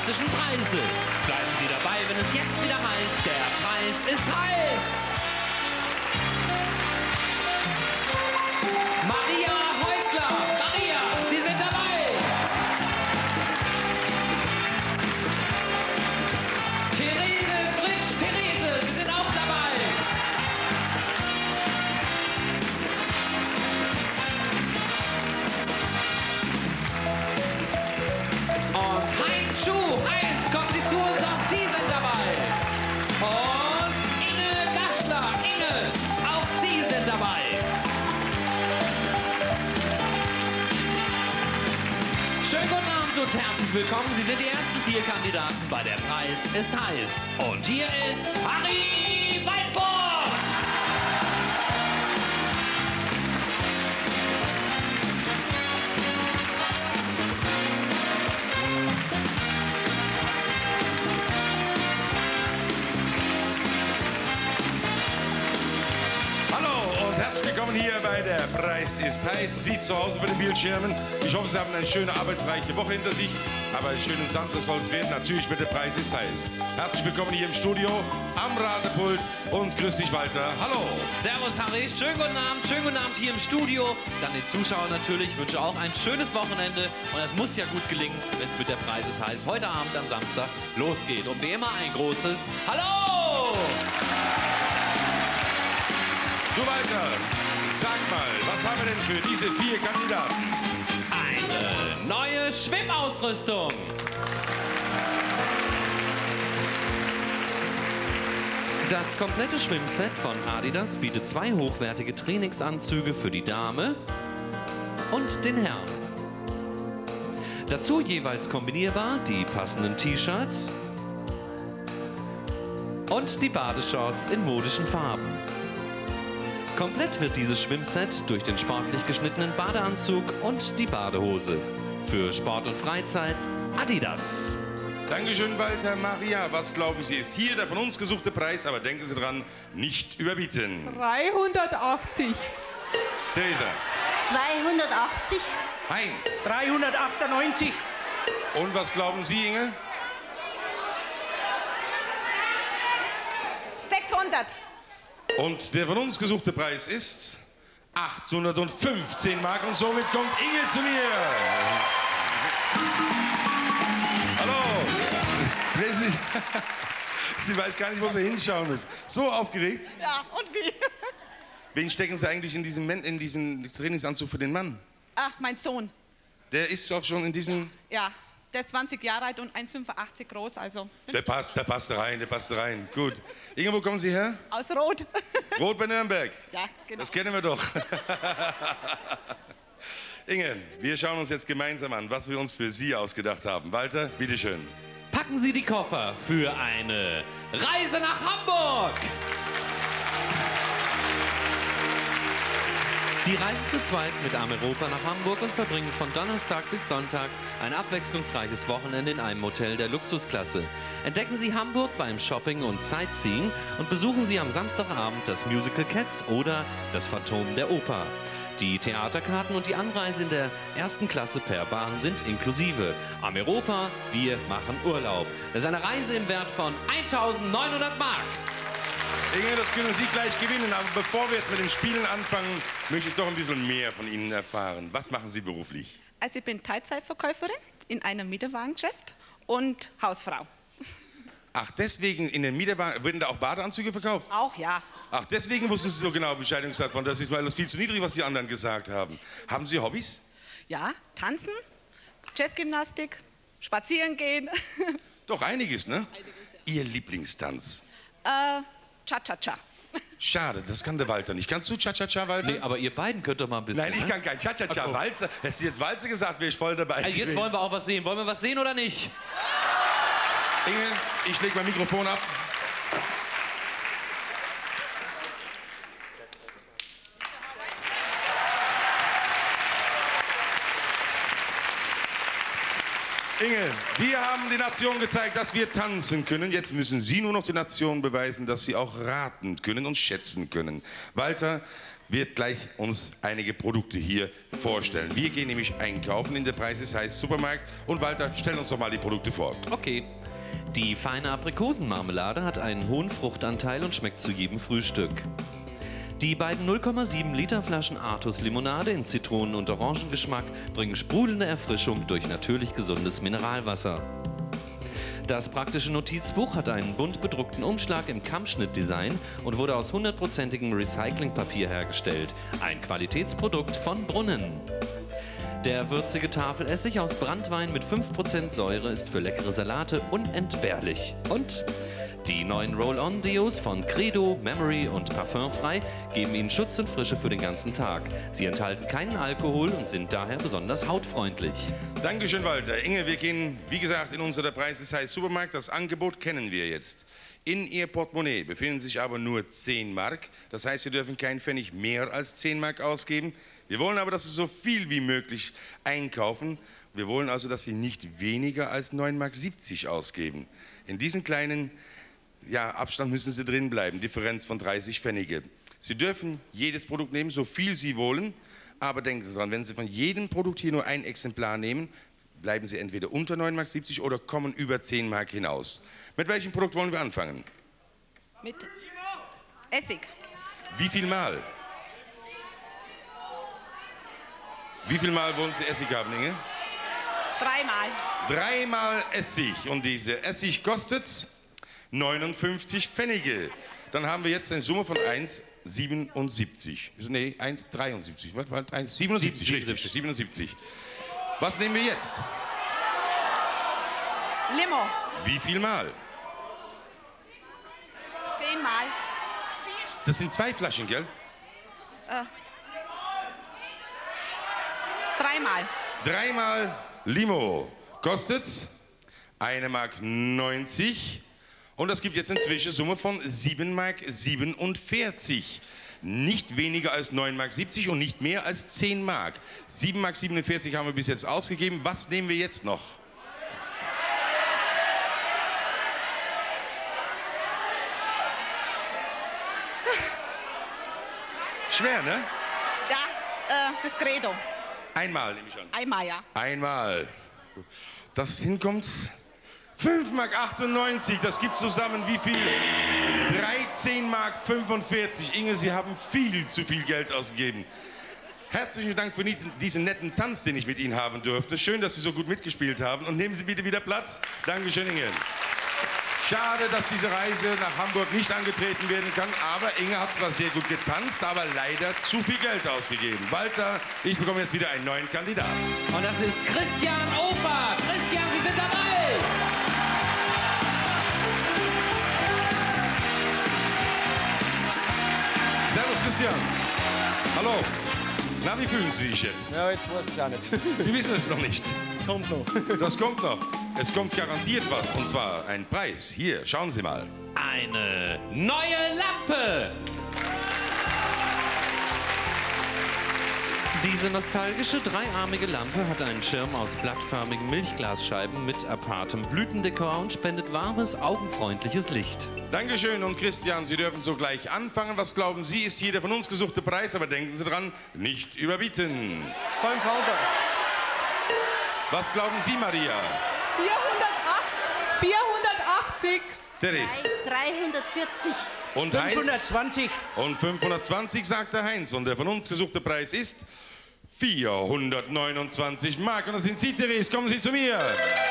fantastischen Preise. Bleiben Sie dabei, wenn es jetzt wieder heißt, der Preis ist heiß. Maria Häusler. Maria, Sie sind dabei. Therese Fritsch. Therese, Sie sind auch dabei. Und Heinz Schuh. Heinz, kommen Sie zu uns, auch Sie sind dabei. Und Inge Gaschler. Inge, auch Sie sind dabei. Schönen guten Abend und herzlich willkommen. Sie sind die ersten 4 Kandidaten bei Der Preis ist heiß. Und hier ist Harry Weinfurt. Hallo und herzlich willkommen hier bei Der Preis ist heiß. Sie zu Hause bei den Bildschirmen. Ich hoffe, Sie haben eine schöne, arbeitsreiche Woche hinter sich. Aber einen schönen Samstag soll es werden, natürlich mit Der Preis ist heiß. Herzlich willkommen hier im Studio, am Radepult und grüß dich, Walter. Hallo. Servus, Harry. Schönen guten Abend hier im Studio. Dann den Zuschauern natürlich. Ich wünsche auch ein schönes Wochenende. Und das muss ja gut gelingen, wenn es mit Der Preis ist heiß heute Abend am Samstag losgeht. Und wie immer ein großes Hallo! Du, Walter, sag mal, was haben wir denn für diese 4 Kandidaten? Eine neue Schwimmausrüstung. Das komplette Schwimmset von Adidas bietet 2 hochwertige Trainingsanzüge für die Dame und den Herrn. Dazu jeweils kombinierbar die passenden T-Shirts und die Badeshorts in modischen Farben. Komplett wird dieses Schwimmset durch den sportlich geschnittenen Badeanzug und die Badehose. Für Sport und Freizeit Adidas. Dankeschön, Walter. Maria, was glauben Sie, ist hier der von uns gesuchte Preis? Aber denken Sie dran, nicht überbieten. 380. Theresa. 280. Heinz. 398. Und was glauben Sie, Inge? 600. Und der von uns gesuchte Preis ist 815 Mark. Und somit kommt Inge zu mir. Hallo. Sie weiß gar nicht, wo sie hinschauen muss. So aufgeregt. Ja, und wie? Wen stecken Sie eigentlich in diesen Trainingsanzug für den Mann? Ach, mein Sohn. Der ist auch schon in diesen... Ja, der ist 20 Jahre alt und 1,85 groß, also... Der passt rein. Gut. Inge, wo kommen Sie her? Aus Rot. Rot bei Nürnberg. Ja, genau. Das kennen wir doch. Inge, wir schauen uns jetzt gemeinsam an, was wir uns für Sie ausgedacht haben. Walter, bitteschön. Packen Sie die Koffer für eine Reise nach Hamburg. Sie reisen zu zweit mit Ameropa nach Hamburg und verbringen von Donnerstag bis Sonntag ein abwechslungsreiches Wochenende in einem Hotel der Luxusklasse. Entdecken Sie Hamburg beim Shopping und Sightseeing und besuchen Sie am Samstagabend das Musical Cats oder das Phantom der Oper. Die Theaterkarten und die Anreise in der 1. Klasse per Bahn sind inklusive. Ameropa, wir machen Urlaub. Das ist eine Reise im Wert von 1.900 Mark. Inge, das können Sie gleich gewinnen. Aber bevor wir jetzt mit dem Spielen anfangen, möchte ich doch ein bisschen mehr von Ihnen erfahren. Was machen Sie beruflich? Also ich bin Teilzeitverkäuferin in einem Mietwagengeschäft und Hausfrau. Ach, deswegen in den Mietwagen, werden da auch Badeanzüge verkauft? Auch, ja. Ach, deswegen wussten Sie so genau Bescheid und gesagt, das ist mal alles viel zu niedrig, was die anderen gesagt haben. Haben Sie Hobbys? Ja, tanzen, Jazzgymnastik, spazieren gehen. Doch, einiges, ne? Einiges, ja. Ihr Lieblingstanz? Cha-cha-cha. Schade, das kann der Walter nicht. Kannst du Cha-cha-cha, Walter? Nee, aber ihr beiden könnt doch mal ein bisschen. Nein, ich ne? kann kein Cha-cha-cha. Ach, Walzer, hättest du jetzt Walzer gesagt, wäre ich voll dabei Also jetzt gewesen. wollen wir auch was sehen. Wollen wir was sehen oder nicht? Inge, ich leg mein Mikrofon ab. Inge, wir haben die Nation gezeigt, dass wir tanzen können. Jetzt müssen Sie nur noch die Nation beweisen, dass Sie auch raten können und schätzen können. Walter wird gleich uns einige Produkte hier vorstellen. Wir gehen nämlich einkaufen in der Preis ist heiß Supermarkt. Und Walter, stell uns doch mal die Produkte vor. Okay. Die feine Aprikosenmarmelade hat einen hohen Fruchtanteil und schmeckt zu jedem Frühstück. Die beiden 0,7 Liter Flaschen Artus Limonade in Zitronen- und Orangengeschmack bringen sprudelnde Erfrischung durch natürlich gesundes Mineralwasser. Das praktische Notizbuch hat einen bunt bedruckten Umschlag im Kammschnittdesign und wurde aus 100%igem Recyclingpapier hergestellt. Ein Qualitätsprodukt von Brunnen. Der würzige Tafelessig aus Branntwein mit 5% Säure ist für leckere Salate unentbehrlich. Und die neuen Roll-On-Deos von Credo, Memory und Parfümfrei geben Ihnen Schutz und Frische für den ganzen Tag. Sie enthalten keinen Alkohol und sind daher besonders hautfreundlich. Dankeschön, Walter. Inge, wir gehen, wie gesagt, in unser Der Preis ist heiß Supermarkt. Das Angebot kennen wir jetzt. In Ihr Portemonnaie befinden sich aber nur 10 Mark. Das heißt, Sie dürfen keinen Pfennig mehr als 10 Mark ausgeben. Wir wollen aber, dass Sie so viel wie möglich einkaufen. Wir wollen also, dass Sie nicht weniger als 9,70 Mark ausgeben. In diesen kleinen Abstand müssen Sie drin bleiben, Differenz von 30 Pfennige. Sie dürfen jedes Produkt nehmen, so viel Sie wollen, aber denken Sie dran, wenn Sie von jedem Produkt hier nur ein Exemplar nehmen, bleiben Sie entweder unter 9,70 Mark oder kommen über 10 Mark hinaus. Mit welchem Produkt wollen wir anfangen? Mit Essig. Wie viel Mal? Wie viel Mal wollen Sie Essig haben, Inge? 3 Mal. 3 Mal Essig. Und dieser Essig kostet 59 Pfennige. Dann haben wir jetzt eine Summe von 1,77. Nee, 1,73. 1,77. Richtig, 77. Was nehmen wir jetzt? Limo. Wie viel Mal? 10 Mal. Das sind 2 Flaschen, gell? 3 Mal. 3 Mal Limo. Kostet 1,90 Mark. Und das gibt jetzt eine Zwischensumme von 7,47 Mark. Nicht weniger als 9,70 Mark und nicht mehr als 10 Mark. 7,47 Mark haben wir bis jetzt ausgegeben. Was nehmen wir jetzt noch? Schwer, ne? Ja, das Credo. Einmal nehme ich an. Einmal, ja. Einmal. Das hinkommt 5,98 Mark. Das gibt zusammen wie viel? 13,45 Mark. Inge, Sie haben viel zu viel Geld ausgegeben. Herzlichen Dank für diesen netten Tanz, den ich mit Ihnen haben durfte. Schön, dass Sie so gut mitgespielt haben. Und nehmen Sie bitte wieder Platz. Dankeschön, Inge. Schade, dass diese Reise nach Hamburg nicht angetreten werden kann. Aber Inge hat zwar sehr gut getanzt, aber leider zu viel Geld ausgegeben. Walter, ich bekomme jetzt wieder einen neuen Kandidaten. Und das ist Christian Ofer. Christian, Sie sind dabei. Servus, Christian. Hallo. Na, wie fühlen Sie sich jetzt? Ja, jetzt weiß ich auch nicht. Sie wissen es noch nicht. Es kommt noch. Das kommt noch. Es kommt garantiert was. Und zwar ein Preis. Hier, schauen Sie mal. Eine neue Lampe. Diese nostalgische dreiarmige Lampe hat einen Schirm aus blattförmigen Milchglasscheiben mit apartem Blütendekor und spendet warmes, augenfreundliches Licht. Dankeschön. Und Christian, Sie dürfen sogleich anfangen. Was glauben Sie, ist hier der von uns gesuchte Preis? Aber denken Sie dran, nicht überbieten. 500. Was glauben Sie, Maria? 480. Therese. 340. Und Heinz? 520. Und 520, sagt der Heinz. Und der von uns gesuchte Preis ist 429 Mark. Und das sind Sie, Therese. Kommen Sie zu mir.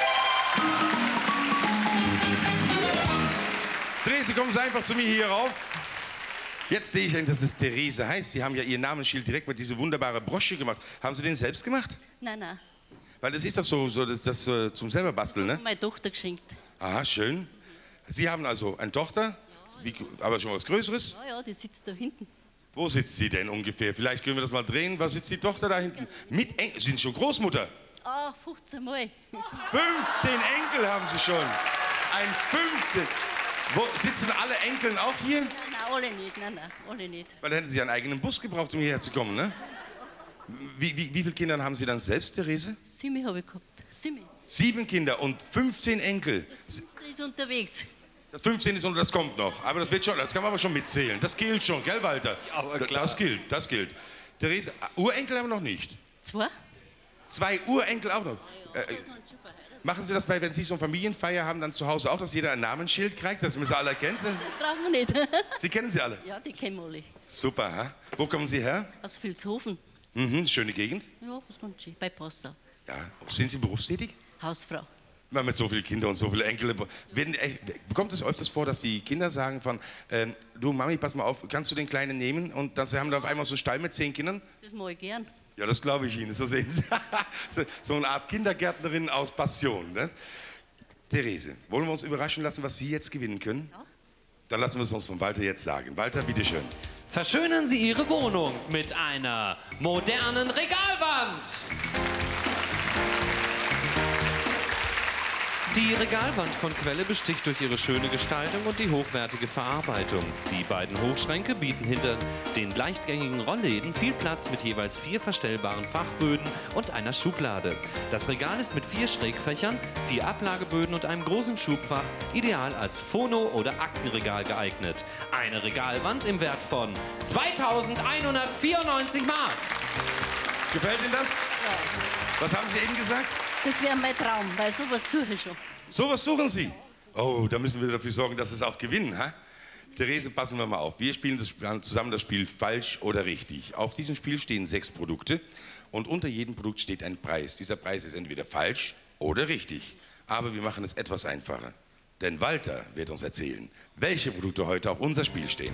Therese, kommen Sie einfach zu mir hier rauf. Jetzt sehe ich, dass es Therese heißt. Sie haben ja Ihr Namensschild direkt mit dieser wunderbaren Brosche gemacht. Haben Sie den selbst gemacht? Nein, nein. Weil das ist doch so das zum selber basteln, ne? Meine Tochter geschenkt. Aha, schön. Sie haben also eine Tochter, aber schon was Größeres? Ja, ja, die sitzt da hinten. Wo sitzt sie denn ungefähr? Vielleicht können wir das mal drehen. Was sitzt die Tochter da hinten? Mit Enkel? Sie sind schon Großmutter. Ah, 15 Mal. 15 Enkel haben Sie schon. Ein 15. Wo sitzen alle Enkeln auch hier? Nein, nein, alle nicht. Nein, nein, alle nicht. Weil dann hätten Sie einen eigenen Bus gebraucht, um hierher zu kommen, ne? Wie viele Kinder haben Sie dann selbst, Therese? 7 habe ich gehabt. 7. 7 Kinder und 15 Enkel. Das ist unterwegs. Das 15 ist und das kommt noch. Aber das wird schon, das kann man aber schon mitzählen. Das gilt schon, gell, Walter? aber klar. Das gilt. Therese, Urenkel haben wir noch nicht. 2? 2 Urenkel auch noch. Machen Sie das bei, wenn Sie so eine Familienfeier haben, dann zu Hause auch, dass jeder ein Namensschild kriegt, dass man sie alle kennt? Das brauchen wir nicht. Sie kennen sie alle? Ja, die kennen wir alle. Super, ha? Wo kommen Sie her? Aus Vilshofen. Mhm, schöne Gegend. Ja, was kommt schon? Bei Postau. Ja. Sind Sie berufstätig? Hausfrau. Wenn man mit so vielen Kindern und so viele Enkel. Bekommt es öfters vor, dass die Kinder sagen von, du Mami, pass mal auf, kannst du den Kleinen nehmen? Und dann haben wir auf einmal so einen Stall mit 10 Kindern? Das mache ich gern. Ja, das glaube ich Ihnen, so sehen Sie. So eine Art Kindergärtnerin aus Passion. Ne? Therese, wollen wir uns überraschen lassen, was Sie jetzt gewinnen können? Ja. Dann lassen wir es uns von Walter jetzt sagen. Walter, bitteschön. Verschönern Sie Ihre Wohnung mit einer modernen Regalwand. Die Regalwand von Quelle besticht durch ihre schöne Gestaltung und die hochwertige Verarbeitung. Die beiden Hochschränke bieten hinter den leichtgängigen Rollläden viel Platz mit jeweils 4 verstellbaren Fachböden und einer Schublade. Das Regal ist mit 4 Schrägfächern, 4 Ablageböden und einem großen Schubfach ideal als Phono- oder Aktenregal geeignet. Eine Regalwand im Wert von 2.194 Mark. Gefällt Ihnen das? Ja. Was haben Sie eben gesagt? Das wäre mein Traum, weil sowas suche ich schon. Sowas suchen Sie? Oh, da müssen wir dafür sorgen, dass Sie es auch gewinnen, ha? Therese, passen wir mal auf. Wir spielen zusammen das Spiel falsch oder richtig. Auf diesem Spiel stehen 6 Produkte und unter jedem Produkt steht ein Preis. Dieser Preis ist entweder falsch oder richtig. Aber wir machen es etwas einfacher. Denn Walter wird uns erzählen, welche Produkte heute auf unser Spiel stehen.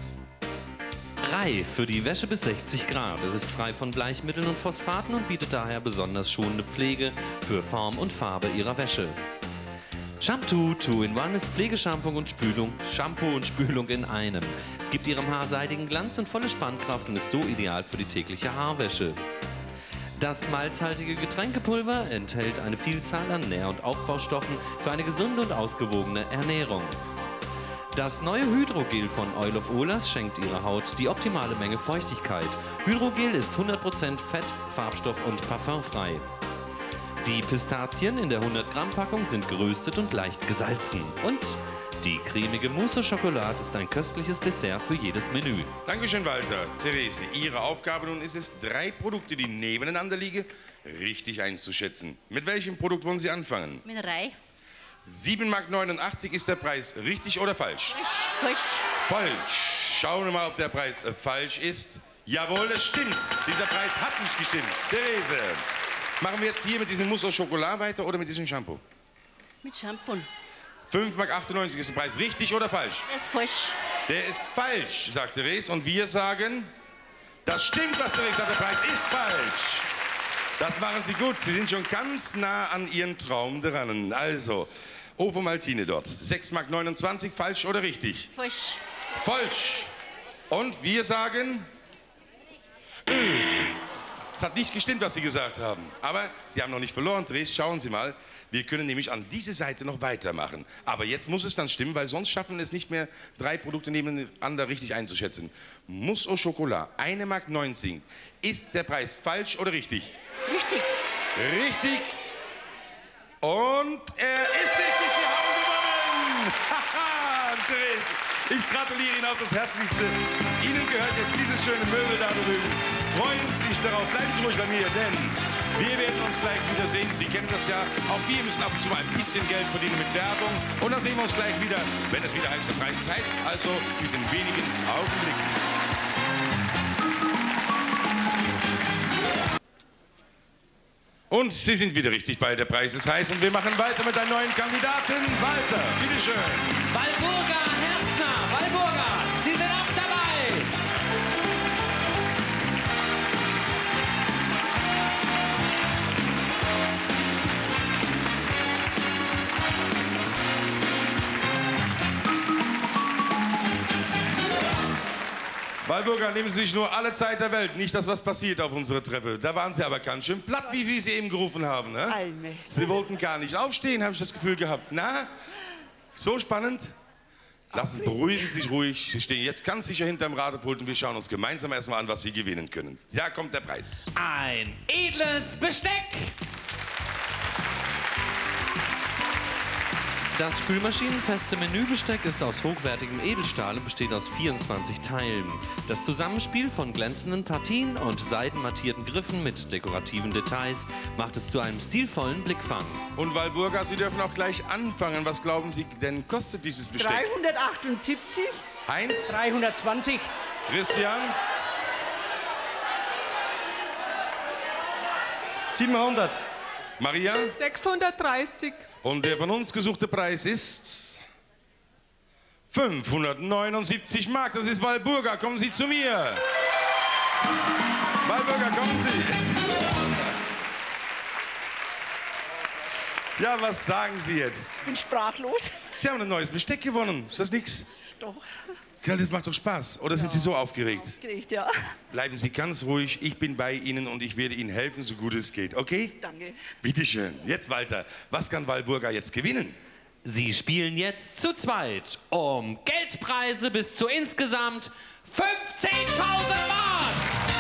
Rai für die Wäsche bis 60 Grad. Es ist frei von Bleichmitteln und Phosphaten und bietet daher besonders schonende Pflege für Form und Farbe Ihrer Wäsche. Shampoo 2-in-1 ist Pflegeshampoo und Spülung in einem. Es gibt Ihrem Haar seidigen Glanz und volle Spannkraft und ist so ideal für die tägliche Haarwäsche. Das malzhaltige Getränkepulver enthält eine Vielzahl an Nähr- und Aufbaustoffen für eine gesunde und ausgewogene Ernährung. Das neue Hydrogel von Oil of Olas schenkt Ihrer Haut die optimale Menge Feuchtigkeit. Hydrogel ist 100% Fett, Farbstoff und parfümfrei. Die Pistazien in der 100-Gramm-Packung sind geröstet und leicht gesalzen. Und die cremige Mousse au Chocolat ist ein köstliches Dessert für jedes Menü. Dankeschön, Walter. Therese, Ihre Aufgabe nun ist es, 3 Produkte, die nebeneinander liegen, richtig einzuschätzen. Mit welchem Produkt wollen Sie anfangen? Mit Rai. 7,89 Mark ist der Preis. Richtig oder falsch? Falsch. Falsch. Schauen wir mal, ob der Preis falsch ist. Jawohl, das stimmt. Dieser Preis hat nicht gestimmt. Therese, machen wir jetzt hier mit diesem Mousse au Chocolat weiter oder mit diesem Shampoo? Mit Shampoo. 5,98 Mark ist der Preis. Richtig oder falsch? Der ist falsch. Der ist falsch, sagt Therese. Und wir sagen, das stimmt, was Therese sagt. Der Preis ist falsch. Das machen Sie gut. Sie sind schon ganz nah an Ihren Traum dran. Also, Ovo Maltine dort. 6,29 Mark. Falsch oder richtig? Falsch. Falsch. Und wir sagen, es hat nicht gestimmt, was Sie gesagt haben. Aber Sie haben noch nicht verloren, Therese. Schauen Sie mal. Wir können nämlich an diese Seite noch weitermachen. Aber jetzt muss es dann stimmen, weil sonst schaffen wir es nicht mehr, 3 Produkte nebeneinander richtig einzuschätzen. Mousse au Chocolat, 1,19 Mark. Ist der Preis falsch oder richtig? Richtig. Richtig. Und er ist richtig. Sie haben gewonnen. Haha, Therese. Ich gratuliere Ihnen auf das Herzlichste. Ihnen gehört jetzt dieses schöne Möbel da drüben. Freuen Sie sich darauf. Bleiben Sie ruhig bei mir, denn wir werden uns gleich wiedersehen. Sie kennen das ja. Auch wir müssen ab und zu mal ein bisschen Geld verdienen mit Werbung. Und dann sehen wir uns gleich wieder, wenn es wieder heißt, der Preis ist heiß. Also bis in wenigen Augenblicken. Und Sie sind wieder richtig bei Der Preis ist heiß. Und wir machen weiter mit einem neuen Kandidaten. Walter, bitteschön. Walburga Herzner, Walburga, Sie sind auch dabei. Walburga, nehmen Sie sich nur alle Zeit der Welt. Nicht, dass was passiert auf unserer Treppe. Da waren Sie aber ganz schön platt, wie Sie eben gerufen haben. Ne? Sie wollten gar nicht aufstehen, habe ich das Gefühl gehabt. Na, so spannend. Beruhigen Sie sich ruhig. Sie stehen jetzt ganz sicher hinterm Radepult und wir schauen uns gemeinsam erstmal an, was Sie gewinnen können. Ja, kommt der Preis. Ein edles Besteck. Das spülmaschinenfeste Menübesteck ist aus hochwertigem Edelstahl und besteht aus 24 Teilen. Das Zusammenspiel von glänzenden Partien und seidenmattierten Griffen mit dekorativen Details macht es zu einem stilvollen Blickfang. Und Walburga, Sie dürfen auch gleich anfangen. Was glauben Sie denn kostet dieses Besteck? 378. Heinz? 320. Christian? 700. Maria? 630. Und der von uns gesuchte Preis ist 579 Mark. Das ist Walburga. Kommen Sie zu mir. Walburga, kommen Sie. Ja, was sagen Sie jetzt? Ich bin sprachlos. Sie haben ein neues Besteck gewonnen. Ist das nix? Doch. Ja, das macht doch Spaß. Oder sind Sie so aufgeregt? Aufgeregt, ja. Bleiben Sie ganz ruhig. Ich bin bei Ihnen und ich werde Ihnen helfen, so gut es geht. Okay? Danke. Bitte schön. Jetzt, Walter. Was kann Walburga jetzt gewinnen? Sie spielen jetzt zu zweit um Geldpreise bis zu insgesamt 15.000 Mark.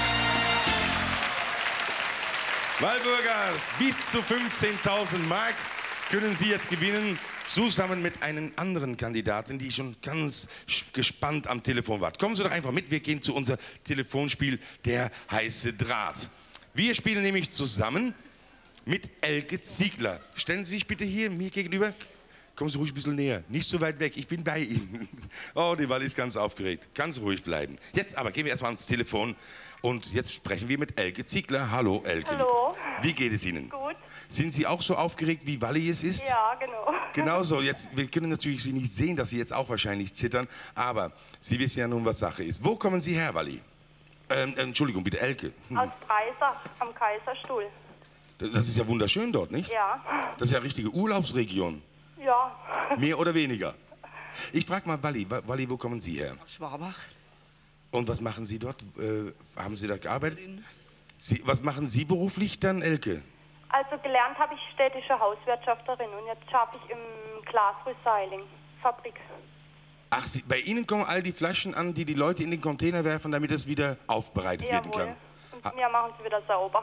Walburga, bis zu 15.000 Mark können Sie jetzt gewinnen, zusammen mit einem anderen Kandidaten, die schon ganz gespannt am Telefon war. Kommen Sie doch einfach mit, wir gehen zu unser Telefonspiel, der heiße Draht. Wir spielen nämlich zusammen mit Elke Ziegler. Stellen Sie sich bitte hier mir gegenüber. Kommen Sie ruhig ein bisschen näher, nicht so weit weg, ich bin bei Ihnen. Oh, die Walli ist ganz aufgeregt, ganz ruhig bleiben. Jetzt aber gehen wir erstmal ans Telefon und jetzt sprechen wir mit Elke Ziegler. Hallo Elke. Hallo. Wie geht es Ihnen? Gut. Sind Sie auch so aufgeregt, wie Walli es ist? Ja, genau. Genau so. Jetzt, wir können natürlich Sie nicht sehen, dass Sie jetzt auch wahrscheinlich zittern, aber Sie wissen ja nun, was Sache ist. Wo kommen Sie her, Walli? Entschuldigung, bitte, Elke. Aus Breisach am Kaiserstuhl. Das ist ja wunderschön dort, nicht? Ja. Das ist ja eine richtige Urlaubsregion. Ja. Mehr oder weniger. Ich frage mal Walli, Walli, wo kommen Sie her? Aus Schwabach. Und was machen Sie dort? Haben Sie da gearbeitet? Was machen Sie beruflich dann, Elke? Also gelernt habe ich städtische Hauswirtschafterin und jetzt schaffe ich im Glasrecycling-Fabrik. Ach, bei Ihnen kommen all die Flaschen an, die die Leute in den Container werfen, damit es wieder aufbereitet werden Jawohl. kann. Und wir machen sie wieder sauber.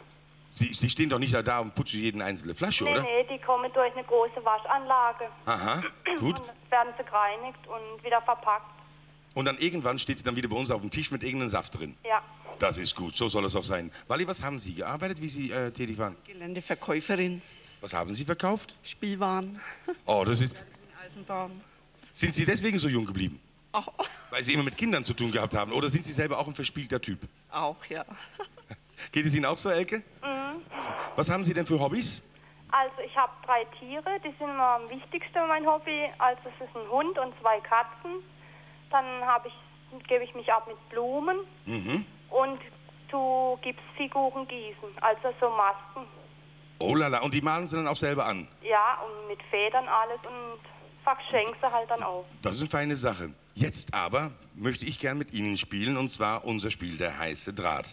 Sie stehen doch nicht da und putzen jeden einzelne Flasche, Nee, oder? nee, die kommen durch eine große Waschanlage. Aha, gut. Und dann werden sie gereinigt und wieder verpackt. Und dann irgendwann steht sie dann wieder bei uns auf dem Tisch mit irgendeinem Saft drin. Ja. Das ist gut, so soll es auch sein. Walli, was haben Sie gearbeitet, wie Sie tätig waren? Geländeverkäuferin. Was haben Sie verkauft? Spielwaren. Oh, das ist... Eisenbahn. Sind Sie deswegen so jung geblieben? Auch. Weil Sie immer mit Kindern zu tun gehabt haben? Oder sind Sie selber auch ein verspielter Typ? Auch, ja. Geht es Ihnen auch so, Elke? Mhm. Was haben Sie denn für Hobbys? Also ich habe 3 Tiere, die sind immer am wichtigsten mein Hobby. Also es ist ein Hund und 2 Katzen. Dann gebe ich mich ab mit Blumen. Mhm. Und du gibst Figuren gießen, also so Masken. Oh lala, und die malen Sie dann auch selber an? Ja, und mit Federn alles und verschenke sie halt dann auch. Das ist eine feine Sache. Jetzt aber möchte ich gern mit Ihnen spielen, und zwar unser Spiel, der heiße Draht.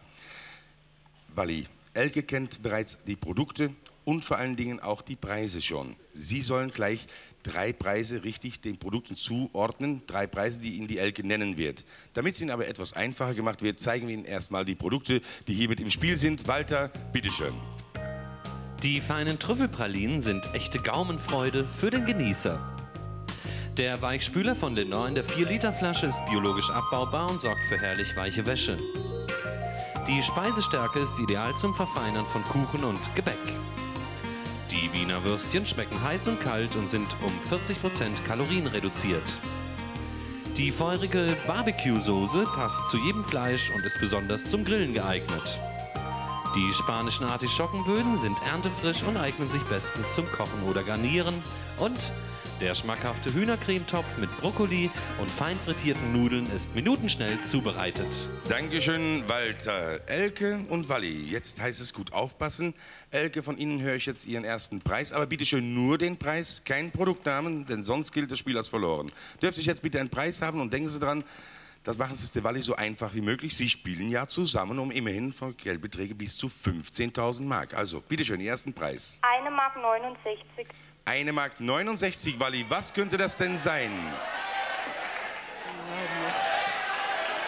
Walli, Elke kennt bereits die Produkte und vor allen Dingen auch die Preise schon. Sie sollen gleich 3 Preise richtig den Produkten zuordnen, 3 Preise, die Ihnen die Elke nennen wird. Damit es Ihnen aber etwas einfacher gemacht wird, zeigen wir Ihnen erstmal die Produkte, die hier mit im Spiel sind. Walter, bitteschön. Die feinen Trüffelpralinen sind echte Gaumenfreude für den Genießer. Der Weichspüler von Lenor in der 4-Liter-Flasche ist biologisch abbaubar und sorgt für herrlich weiche Wäsche. Die Speisestärke ist ideal zum Verfeinern von Kuchen und Gebäck. Die Wiener Würstchen schmecken heiß und kalt und sind um 40% kalorienreduziert. Die feurige Barbecue-Soße passt zu jedem Fleisch und ist besonders zum Grillen geeignet. Die spanischen Artischockenböden sind erntefrisch und eignen sich bestens zum Kochen oder Garnieren. Und der schmackhafte Hühnercremetopf mit Brokkoli und fein frittierten Nudeln ist minutenschnell zubereitet. Dankeschön, Walter. Elke und Walli, jetzt heißt es gut aufpassen. Elke, von Ihnen höre ich jetzt Ihren ersten Preis, aber bitte schön nur den Preis, keinen Produktnamen, denn sonst gilt das Spiel als verloren. Dürfte ich jetzt bitte einen Preis haben und denken Sie dran, das machen Sie es der Walli so einfach wie möglich. Sie spielen ja zusammen um immerhin von Geldbeträge bis zu 15.000 Mark. Also, bitte schön, Ihren ersten Preis. 1,69 Mark. 1,69 Mark, Walli. Was könnte das denn sein?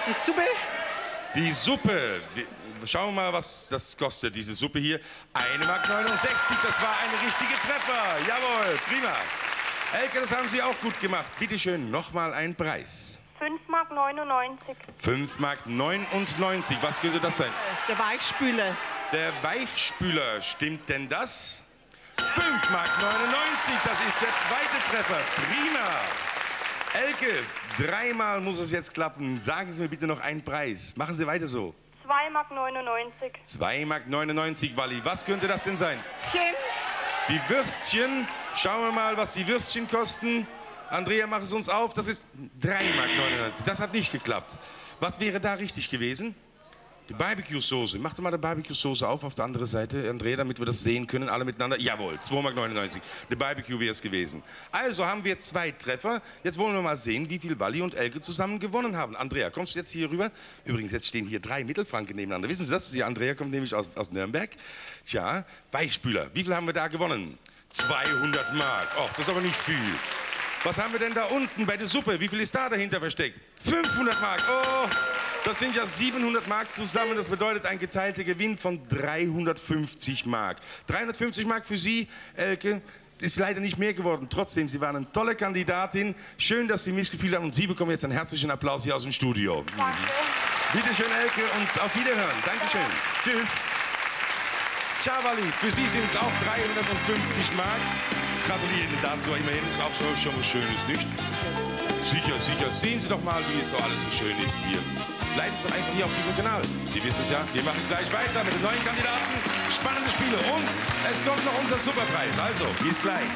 Die Suppe. Die Suppe. Schauen wir mal, was das kostet, diese Suppe hier. 1,69 Mark. Das war ein richtiger Treffer. Jawohl, prima. Elke, das haben Sie auch gut gemacht. Bitte schön, nochmal ein Preis. 5,99 Mark. 5,99 Mark. Was könnte das sein? Der Weichspüler. Der Weichspüler. Stimmt denn das? 5,99 Mark. Das ist der zweite Treffer. Prima. Elke, dreimal muss es jetzt klappen. Sagen Sie mir bitte noch einen Preis. Machen Sie weiter so. 2,99 Mark. 2,99 Mark, Walli. Was könnte das denn sein? Würstchen. Die Würstchen. Schauen wir mal, was die Würstchen kosten. Andrea, mach es uns auf. Das ist 3,99 Mark. Das hat nicht geklappt. Was wäre da richtig gewesen? Die Barbecue-Soße. Mach doch mal die Barbecue-Soße auf der anderen Seite, Andrea, damit wir das sehen können, alle miteinander. Jawohl, 2,99 Mark. Die Barbecue wäre es gewesen. Also haben wir 2 Treffer. Jetzt wollen wir mal sehen, wie viel Walli und Elke zusammen gewonnen haben. Andrea, kommst du jetzt hier rüber? Übrigens, jetzt stehen hier 3 Mittelfranken nebeneinander. Wissen Sie das? Die Andrea kommt nämlich aus Nürnberg. Tja, Weichspüler. Wie viel haben wir da gewonnen? 200 Mark. Och, das ist aber nicht viel. Was haben wir denn da unten bei der Suppe? Wie viel ist da dahinter versteckt? 500 Mark. Oh, das sind ja 700 Mark zusammen. Das bedeutet ein geteilter Gewinn von 350 Mark. 350 Mark für Sie, Elke. Ist leider nicht mehr geworden. Trotzdem, Sie waren eine tolle Kandidatin. Schön, dass Sie mitgespielt haben. Und Sie bekommen jetzt einen herzlichen Applaus hier aus dem Studio. Danke. Bitte schön, Elke, und auf Wiederhören. Dankeschön. Tschüss. Ciao, Walli. Für Sie sind es auch 350 Mark. Gratuliere Ihnen dazu. Immerhin ist auch schon was Schönes, nicht? Sicher, sicher. Sehen Sie doch mal, wie es so alles so schön ist hier. Bleiben Sie doch einfach hier auf diesem Kanal. Sie wissen es ja, wir machen gleich weiter mit den neuen Kandidaten. Spannende Spiele. Und es kommt noch unser Superpreis. Also, bis gleich.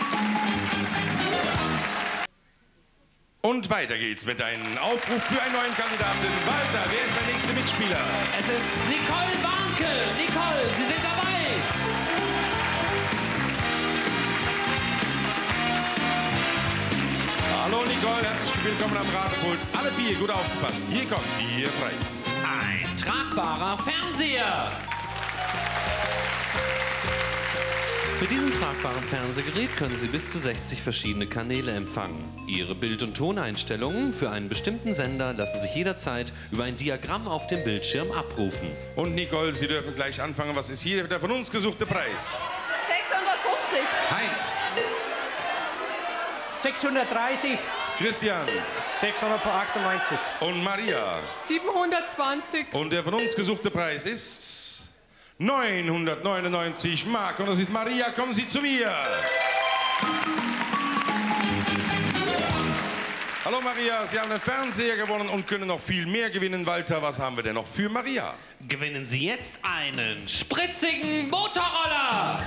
Und weiter geht's mit einem Aufruf für einen neuen Kandidaten. Walter, wer ist der nächste Mitspieler? Es ist Nicole Warnke. Nicole, Sie sind dabei. Hallo Nicole, herzlich willkommen am Radepult. Alle 4, gut aufgepasst. Hier kommt Ihr Preis. Ein tragbarer Fernseher. Mit diesem tragbaren Fernsehgerät können Sie bis zu 60 verschiedene Kanäle empfangen. Ihre Bild- und Toneinstellungen für einen bestimmten Sender lassen sich jederzeit über ein Diagramm auf dem Bildschirm abrufen. Und Nicole, Sie dürfen gleich anfangen. Was ist hier der von uns gesuchte Preis? 650. Heinz, 630. Christian 698. und Maria. 720. Und der von uns gesuchte Preis ist 999 Mark. Und das ist Maria, kommen Sie zu mir. Hallo Maria, Sie haben einen Fernseher gewonnen und können noch viel mehr gewinnen. Walter, was haben wir denn noch für Maria? Gewinnen Sie jetzt einen spritzigen Motorroller.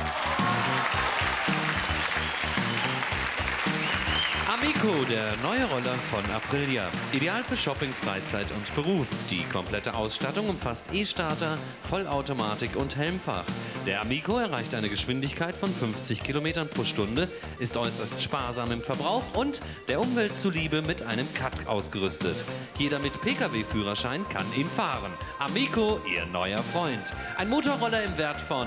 Amico, der neue Roller von Aprilia. Ideal für Shopping, Freizeit und Beruf. Die komplette Ausstattung umfasst E-Starter, Vollautomatik und Helmfach. Der Amico erreicht eine Geschwindigkeit von 50 Kilometern pro Stunde, ist äußerst sparsam im Verbrauch und der Umwelt zuliebe mit einem Cut ausgerüstet. Jeder mit Pkw-Führerschein kann ihn fahren. Amico, Ihr neuer Freund. Ein Motorroller im Wert von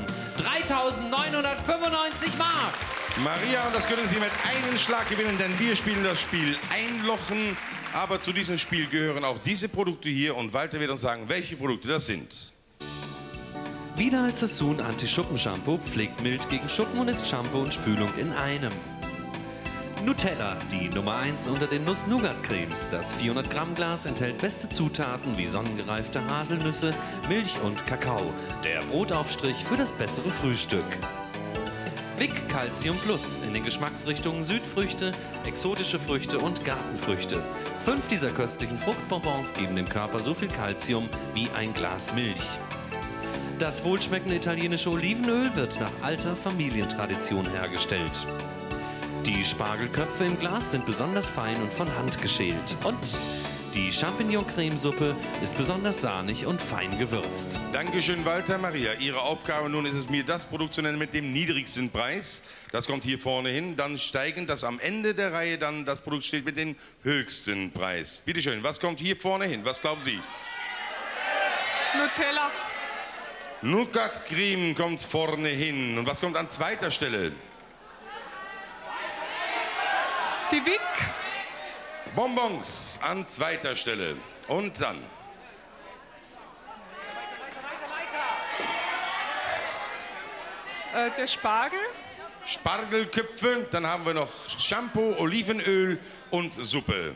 3.995 Mark. Maria, und das können Sie mit einem Schlag gewinnen, denn wir spielen das Spiel Einlochen. Aber zu diesem Spiel gehören auch diese Produkte hier. Und Walter wird uns sagen, welche Produkte das sind. Vidal Sassoon Anti-Schuppen-Shampoo pflegt mild gegen Schuppen und ist Shampoo und Spülung in einem. Nutella, die Nummer 1 unter den Nuss-Nougat-Cremes. Das 400 Gramm Glas enthält beste Zutaten wie sonnengereifte Haselnüsse, Milch und Kakao. Der Brotaufstrich für das bessere Frühstück. Vic Calcium Plus in den Geschmacksrichtungen Südfrüchte, exotische Früchte und Gartenfrüchte. 5 dieser köstlichen Fruchtbonbons geben dem Körper so viel Calcium wie ein Glas Milch. Das wohlschmeckende italienische Olivenöl wird nach alter Familientradition hergestellt. Die Spargelköpfe im Glas sind besonders fein und von Hand geschält. Und die Champignon-Cremesuppe ist besonders sahnig und fein gewürzt. Dankeschön, Walter. Maria, Ihre Aufgabe nun ist es, mir das Produkt zu nennen mit dem niedrigsten Preis. Das kommt hier vorne hin. Dann steigend, dass am Ende der Reihe dann das Produkt steht mit dem höchsten Preis. Bitte schön, was kommt hier vorne hin? Was glauben Sie? Nutella. Nougat-Creme kommt vorne hin. Und was kommt an zweiter Stelle? Die Vic. Bonbons an zweiter Stelle. Und dann. Der Spargel. Spargelköpfe, dann haben wir noch Shampoo, Olivenöl und Suppe.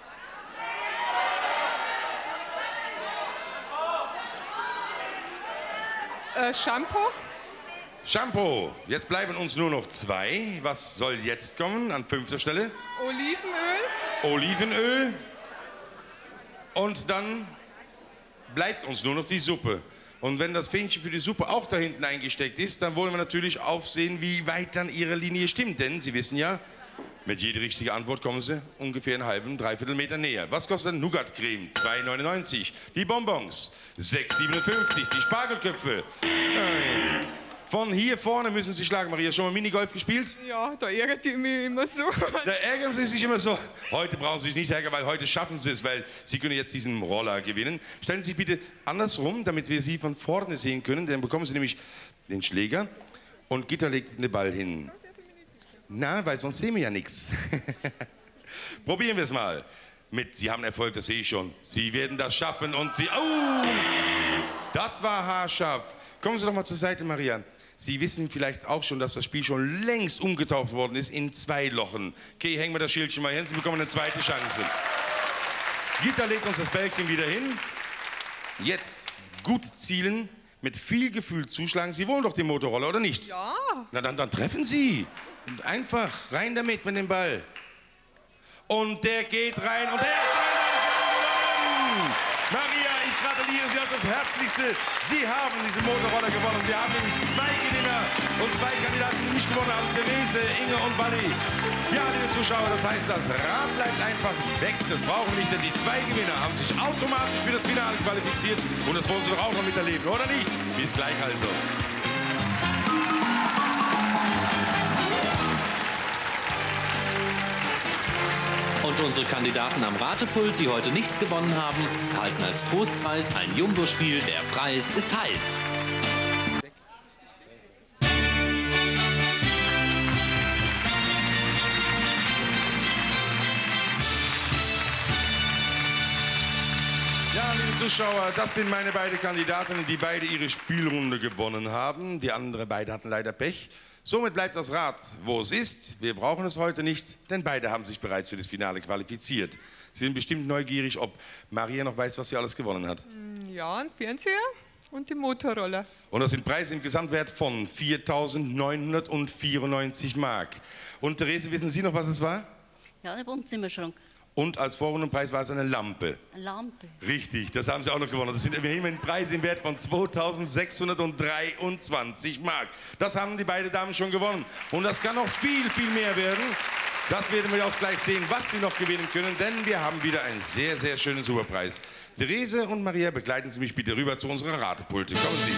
Shampoo. Shampoo. Jetzt bleiben uns nur noch 2. Was soll jetzt kommen an 5. Stelle? Olivenöl. Olivenöl. Und dann bleibt uns nur noch die Suppe. Und wenn das Fähnchen für die Suppe auch da hinten eingesteckt ist, dann wollen wir natürlich aufsehen, wie weit dann Ihre Linie stimmt. Denn Sie wissen ja, mit jeder richtigen Antwort kommen Sie ungefähr einen halben, dreiviertel Meter näher. Was kostet Nougat-Creme? 2,99. Die Bonbons? 6,57. Die Spargelköpfe? Nein. Von hier vorne müssen Sie schlagen. Maria, schon mal Minigolf gespielt? Ja, da ärgert ich mich immer so. Da ärgern Sie sich immer so. Heute brauchen Sie sich nicht ärgern, weil heute schaffen Sie es, weil Sie können jetzt diesen Roller gewinnen. Stellen Sie sich bitte andersrum, damit wir Sie von vorne sehen können. Dann bekommen Sie nämlich den Schläger und Gitter legt den Ball hin. Na, weil sonst sehen wir ja nichts. Probieren wir es mal. Sie haben Erfolg, das sehe ich schon. Sie werden das schaffen und Sie... Oh! Das war haarscharf. Kommen Sie doch mal zur Seite, Maria. Sie wissen vielleicht auch schon, dass das Spiel schon längst umgetauft worden ist in 2 Lochen. Okay, hängen wir das Schildchen mal hin, Sie bekommen eine zweite Chance. Gitta legt uns das Bällchen wieder hin. Jetzt gut zielen, mit viel Gefühl zuschlagen. Sie wollen doch den Motorroller, oder nicht? Ja. Na dann treffen Sie. Und einfach rein damit mit dem Ball. Und der geht rein und der ist gewonnen. Maria, ich gratuliere Sie auf das Herzlichste. Sie haben diesen Motorroller gewonnen. Wir haben nämlich 2 Gewinner und 2 Kandidaten, die nicht gewonnen haben. Therese, Inge und Wally. Ja, liebe Zuschauer, das heißt, das Rad bleibt einfach weg. Das brauchen wir nicht, denn die 2 Gewinner haben sich automatisch für das Finale qualifiziert. Und das wollen Sie doch auch noch miterleben, oder nicht? Bis gleich also. Und unsere Kandidaten am Ratepult, die heute nichts gewonnen haben, erhalten als Trostpreis ein Jumbo-Spiel. Der Preis ist heiß. Ja, liebe Zuschauer, das sind meine beiden Kandidatinnen, die beide ihre Spielrunde gewonnen haben. Die anderen beiden hatten leider Pech. Somit bleibt das Rad, wo es ist. Wir brauchen es heute nicht, denn beide haben sich bereits für das Finale qualifiziert. Sie sind bestimmt neugierig, ob Maria noch weiß, was sie alles gewonnen hat. Ja, ein Fernseher und die Motorroller. Und das sind Preise im Gesamtwert von 4.994 Mark. Und Therese, wissen Sie noch, was es war? Ja, der Wohnzimmerschrank. Und als Vorrundenpreis war es eine Lampe. Eine Lampe. Richtig, das haben Sie auch noch gewonnen. Das sind immerhin Preise im Wert von 2.623 Mark. Das haben die beiden Damen schon gewonnen. Und das kann noch viel, viel mehr werden. Das werden wir auch gleich sehen, was Sie noch gewinnen können, denn wir haben wieder einen sehr, sehr schönen Superpreis. Therese und Maria, begleiten Sie mich bitte rüber zu unserer Ratepulte. Kommen Sie.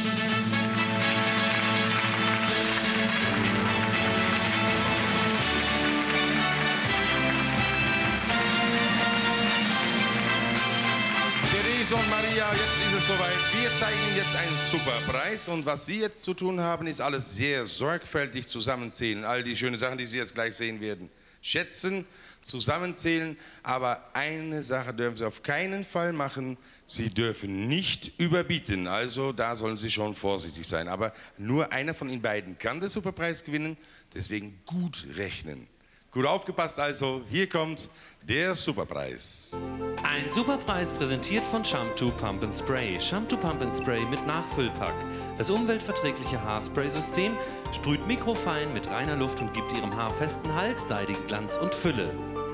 Und Maria, jetzt ist es soweit. Wir zeigen Ihnen jetzt einen Superpreis. Und was Sie jetzt zu tun haben, ist alles sehr sorgfältig zusammenzählen. All die schönen Sachen, die Sie jetzt gleich sehen werden. Schätzen, zusammenzählen. Aber eine Sache dürfen Sie auf keinen Fall machen. Sie dürfen nicht überbieten. Also da sollen Sie schon vorsichtig sein. Aber nur einer von Ihnen beiden kann den Superpreis gewinnen. Deswegen gut rechnen. Gut aufgepasst also. Hier kommt der Superpreis. Ein Superpreis präsentiert von Shampoo Pump & Spray. Shampoo Pump & Spray mit Nachfüllpack. Das umweltverträgliche Haarspray-System sprüht mikrofein mit reiner Luft und gibt Ihrem Haar festen Halt, seidigen Glanz und Fülle.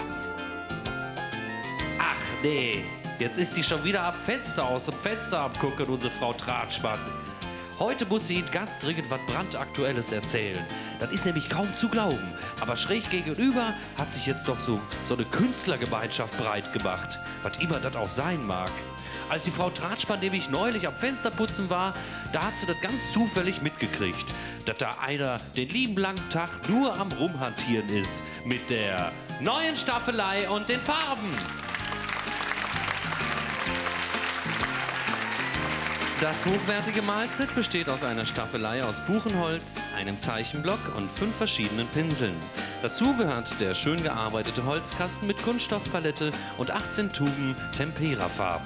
Ach nee, jetzt ist die schon wieder aus dem Fenster abgucken, unsere Frau Tratschmann. Heute muss sie Ihnen ganz dringend was Brandaktuelles erzählen. Das ist nämlich kaum zu glauben. Aber schräg gegenüber hat sich jetzt doch so eine Künstlergemeinschaft breit gemacht. Was immer das auch sein mag. Als die Frau Tratschmann nämlich neulich am Fensterputzen war, da hat sie das ganz zufällig mitgekriegt, dass da einer den lieben langen Tag nur am Rumhantieren ist mit der neuen Staffelei und den Farben. Das hochwertige Malset besteht aus einer Staffelei aus Buchenholz, einem Zeichenblock und 5 verschiedenen Pinseln. Dazu gehört der schön gearbeitete Holzkasten mit Kunststoffpalette und 18 Tuben Tempera-Farben.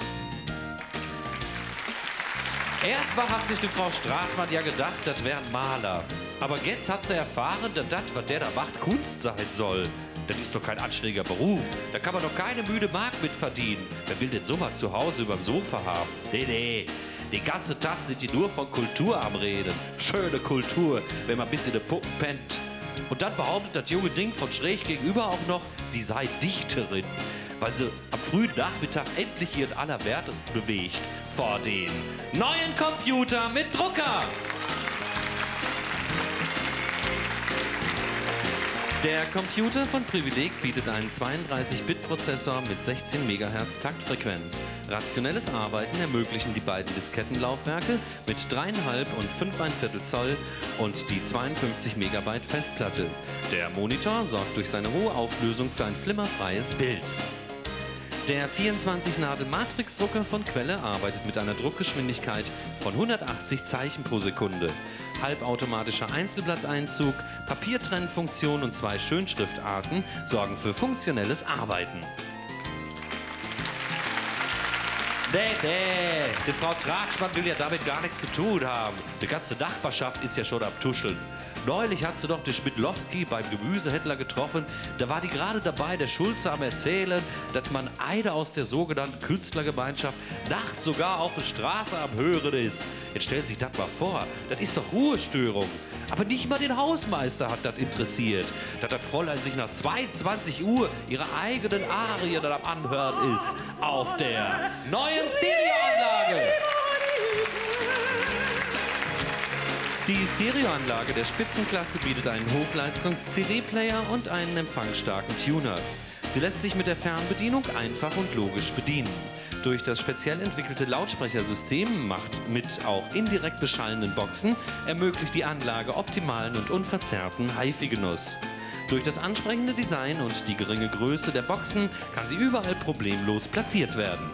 Erst mal hat sich die Frau Stratmann ja gedacht, das wäre ein Maler. Aber jetzt hat sie erfahren, dass das, was der da macht, Kunst sein soll. Das ist doch kein anständiger Beruf. Da kann man doch keine müde Mark mit verdienen. Wer will denn sowas zu Hause überm Sofa haben? Nee. Den ganzen Tag sind die nur von Kultur am Reden. Schöne Kultur, wenn man bis in die Puppen pennt. Und dann behauptet das junge Ding von schräg gegenüber auch noch, sie sei Dichterin. Weil sie am frühen Nachmittag endlich ihren Allerwertesten bewegt. Vor den neuen Computer mit Drucker. Der Computer von Privileg bietet einen 32-Bit-Prozessor mit 16 MHz Taktfrequenz. Rationelles Arbeiten ermöglichen die beiden Diskettenlaufwerke mit 3,5 und 5,25 Zoll und die 52 MB Festplatte. Der Monitor sorgt durch seine hohe Auflösung für ein flimmerfreies Bild. Der 24-Nadel-Matrix-Drucker von Quelle arbeitet mit einer Druckgeschwindigkeit von 180 Zeichen pro Sekunde. Halbautomatischer Einzelblatteinzug, Papiertrennfunktion und 2 Schönschriftarten sorgen für funktionelles Arbeiten. Nee, die Frau Tratschmann will ja damit gar nichts zu tun haben. Die ganze Nachbarschaft ist ja schon am Tuscheln. Neulich hat sie doch den Schmidlowski beim Gemüsehändler getroffen. Da war die gerade dabei, der Schulze am Erzählen, dass man eine aus der sogenannten Künstlergemeinschaft nachts sogar auf der Straße am Hören ist. Jetzt stellen Sie sich das mal vor, das ist doch Ruhestörung. Aber nicht mal den Hausmeister hat das interessiert, dass das Fräulein sich nach 22 Uhr ihre eigenen Arien am Anhören ist. Auf der neuen Stereoanlage. Die Stereoanlage der Spitzenklasse bietet einen Hochleistungs-CD-Player und einen empfangsstarken Tuner. Sie lässt sich mit der Fernbedienung einfach und logisch bedienen. Durch das speziell entwickelte Lautsprechersystem mit auch indirekt beschallenden Boxen ermöglicht die Anlage optimalen und unverzerrten HiFi-Genuss. Durch das ansprechende Design und die geringe Größe der Boxen kann sie überall problemlos platziert werden.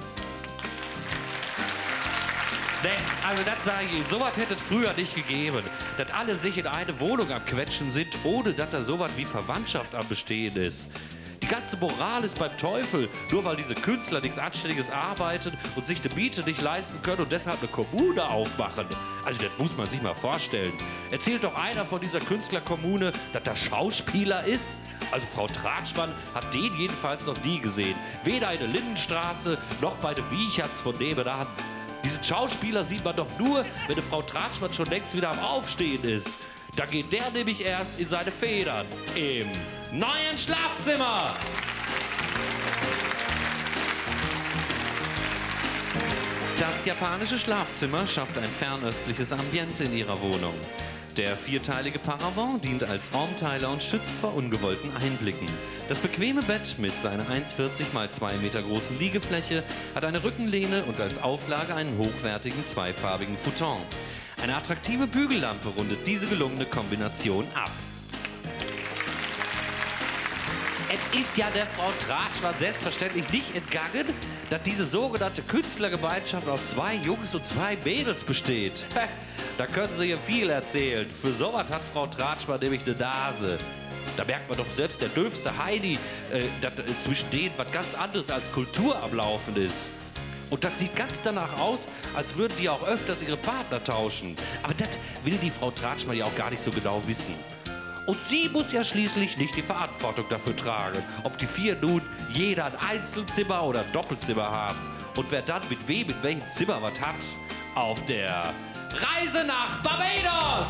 Nee, also das sage ich Ihnen, sowas hätte es früher nicht gegeben. Dass alle sich in eine Wohnung am Quetschen sind, ohne dass da sowas wie Verwandtschaft am Bestehen ist. Die ganze Moral ist beim Teufel, nur weil diese Künstler nichts Anständiges arbeiten und sich die Miete nicht leisten können und deshalb eine Kommune aufmachen. Also das muss man sich mal vorstellen. Erzählt doch einer von dieser Künstlerkommune, dass der Schauspieler ist? Also Frau Tratschmann hat den jedenfalls noch nie gesehen. Weder in der Lindenstraße noch bei den Wiecherts von nebenan. Diesen Schauspieler sieht man doch nur, wenn die Frau Tratschmann schon längst wieder am Aufstehen ist. Da geht der nämlich erst in seine Federn im neuen Schlafzimmer. Das japanische Schlafzimmer schafft ein fernöstliches Ambiente in ihrer Wohnung. Der 4-teilige Paravent dient als Raumteiler und schützt vor ungewollten Einblicken. Das bequeme Bett mit seiner 1,40 x 2 Meter großen Liegefläche hat eine Rückenlehne und als Auflage einen hochwertigen zweifarbigen Futon. Eine attraktive Bügellampe rundet diese gelungene Kombination ab. Es ist ja der Frau Tratschmann selbstverständlich nicht entgangen, dass diese sogenannte Künstlergemeinschaft aus 2 Jungs und 2 Mädels besteht. Da können Sie ihr viel erzählen. Für sowas hat Frau Tratschmann nämlich eine Nase. Da merkt man doch selbst der döfste Heidi, dass zwischen denen was ganz anderes als Kultur am Laufen ist. Und das sieht ganz danach aus, als würden die auch öfters ihre Partner tauschen. Aber das will die Frau Tratschmann ja auch gar nicht so genau wissen. Und sie muss ja schließlich nicht die Verantwortung dafür tragen, ob die 4 nun jeder ein Einzelzimmer oder ein Doppelzimmer haben. Und wer dann mit wem in welchem Zimmer was hat. Auf der Reise nach Barbados!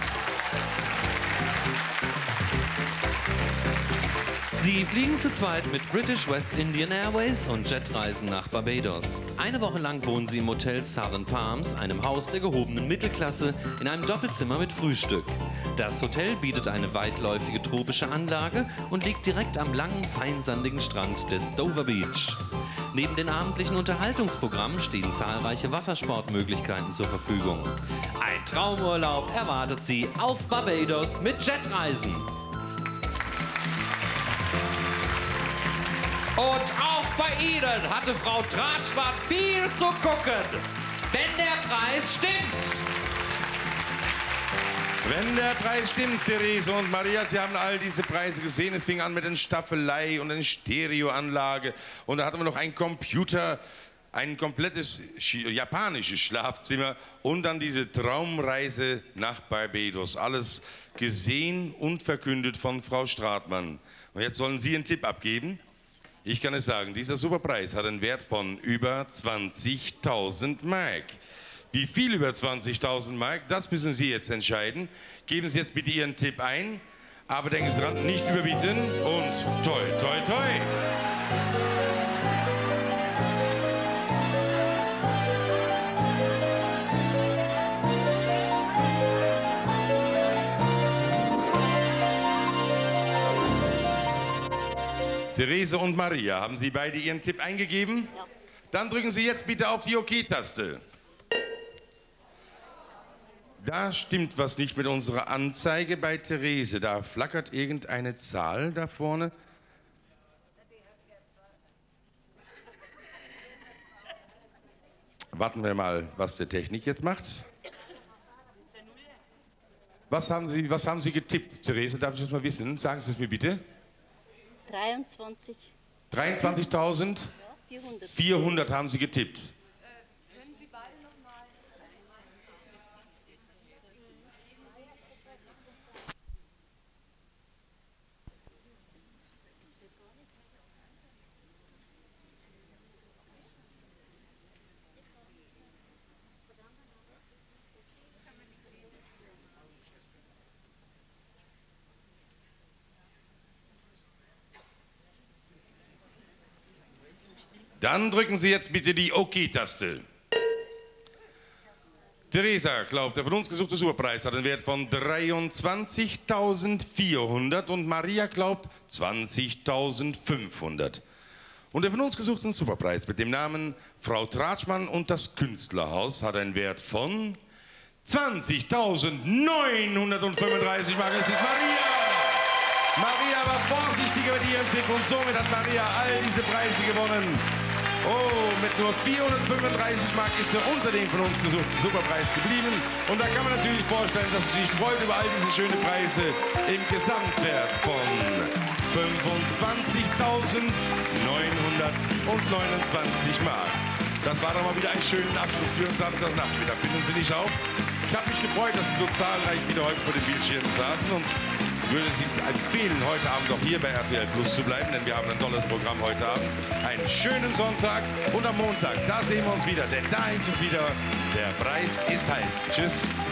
Sie fliegen zu zweit mit British West Indian Airways und Jetreisen nach Barbados. Eine Woche lang wohnen sie im Hotel Southern Palms, einem Haus der gehobenen Mittelklasse, in einem Doppelzimmer mit Frühstück. Das Hotel bietet eine weitläufige tropische Anlage und liegt direkt am langen, feinsandigen Strand des Dover Beach. Neben den abendlichen Unterhaltungsprogrammen stehen zahlreiche Wassersportmöglichkeiten zur Verfügung. Ein Traumurlaub erwartet sie auf Barbados mit Jetreisen. Und auch bei Ihnen hatte Frau Tratschmann viel zu gucken. Wenn der Preis stimmt. Wenn der Preis stimmt, Therese und Maria, Sie haben all diese Preise gesehen. Es fing an mit einer Staffelei und einer Stereoanlage. Und da hatten wir noch einen Computer, ein komplettes japanisches Schlafzimmer und dann diese Traumreise nach Barbados. Alles gesehen und verkündet von Frau Stratmann. Und jetzt sollen Sie einen Tipp abgeben. Ich kann es sagen, dieser Superpreis hat einen Wert von über 20.000 Mark. Wie viel über 20.000 Mark, das müssen Sie jetzt entscheiden. Geben Sie jetzt bitte Ihren Tipp ein, aber denken Sie dran, nicht überbieten und toi, toi, toi. Therese und Maria, haben Sie beide Ihren Tipp eingegeben? Ja. Dann drücken Sie jetzt bitte auf die OK-Taste. Da stimmt was nicht mit unserer Anzeige bei Therese. Da flackert irgendeine Zahl da vorne. Warten wir mal, was der Technik jetzt macht. Was haben Sie getippt, Therese? Darf ich das mal wissen? Sagen Sie es mir bitte. 23. 23.400 Ja, 400. haben Sie getippt. Dann drücken Sie jetzt bitte die OK-Taste. Theresa glaubt, der von uns gesuchte Superpreis hat einen Wert von 23.400 und Maria glaubt 20.500. Und der von uns gesuchte Superpreis mit dem Namen Frau Tratschmann und das Künstlerhaus hat einen Wert von 20.935 Mark. Es ist Maria! Maria war vorsichtiger mit ihrem Tipp und somit hat Maria all diese Preise gewonnen. Oh, mit nur 435 Mark ist er unter dem von uns gesuchten Superpreis geblieben. Und da kann man natürlich vorstellen, dass sie sich freut über all diese schönen Preise im Gesamtwert von 25.929 Mark. Das war doch mal wieder einen schönen Abschluss für uns Samstagnachmittag. Finden Sie nicht auch? Ich habe mich gefreut, dass Sie so zahlreich wieder heute vor dem Bildschirm saßen und würde Sie empfehlen, heute Abend auch hier bei RTL Plus zu bleiben, denn wir haben ein tolles Programm heute Abend. Einen schönen Sonntag und am Montag, da sehen wir uns wieder, denn da ist es wieder, der Preis ist heiß. Tschüss.